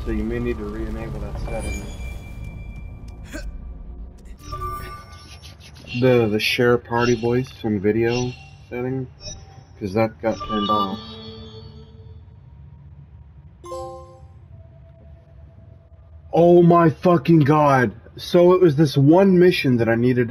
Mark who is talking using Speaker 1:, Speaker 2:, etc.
Speaker 1: so you may need to re-enable that setting. The share party voice and video setting, because that got turned off. Oh my fucking god! So it was this one mission that I needed